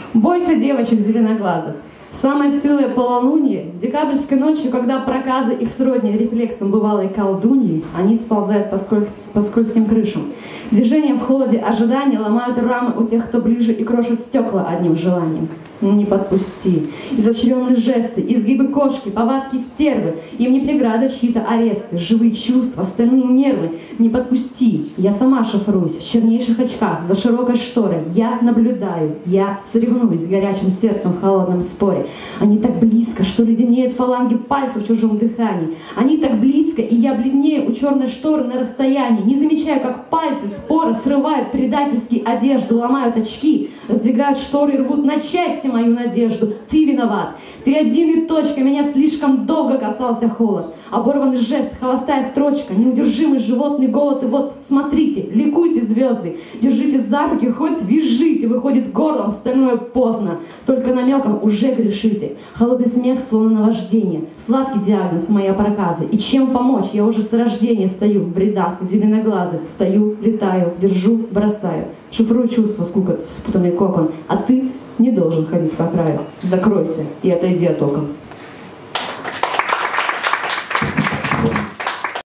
Бойся девочек зеленоглазых. В самое стылое полнолуние, декабрьской ночью, когда проказы их сродни рефлексом бывалой колдуньи, они сползают по скользким крышам. Движения в холоде ожидания ломают рамы у тех, кто ближе, и крошат стекла одним желанием. Не подпусти. Изощренные жесты, изгибы кошки, повадки стервы. Им не преграда чьи-то аресты, живые чувства, стальные нервы. Не подпусти. Я сама шифруюсь в чернейших очках, за широкой шторой. Я наблюдаю, я соревнуюсь с горячим сердцем в холодном споре. Они так близко, что леденеют фаланги пальцев в чужом дыхании. Они так близко, и я бледнею у черной шторы на расстоянии. Не замечаю, как пальцы споры срывают предательски одежду, ломают очки, раздвигают шторы и рвут на части мою надежду. Ты виноват. Ты один и точка. Меня слишком долго касался холод. Оборванный жест, холостая строчка, неудержимый животный голод. И вот, смотрите, ликуйте, звезды. Держите за руки, хоть вяжите. Выходит горлом, стальное поздно. Только намеком уже грешите. Холодный смех, словно наваждение. Сладкий диагноз, моя проказа. И чем помочь? Я уже с рождения стою в рядах зеленоглазых. Стою, летаю, держу, бросаю. Шифрую чувства, скука, спутанный кокон. А ты не должен ходить по краю. Закройся и отойди от окон.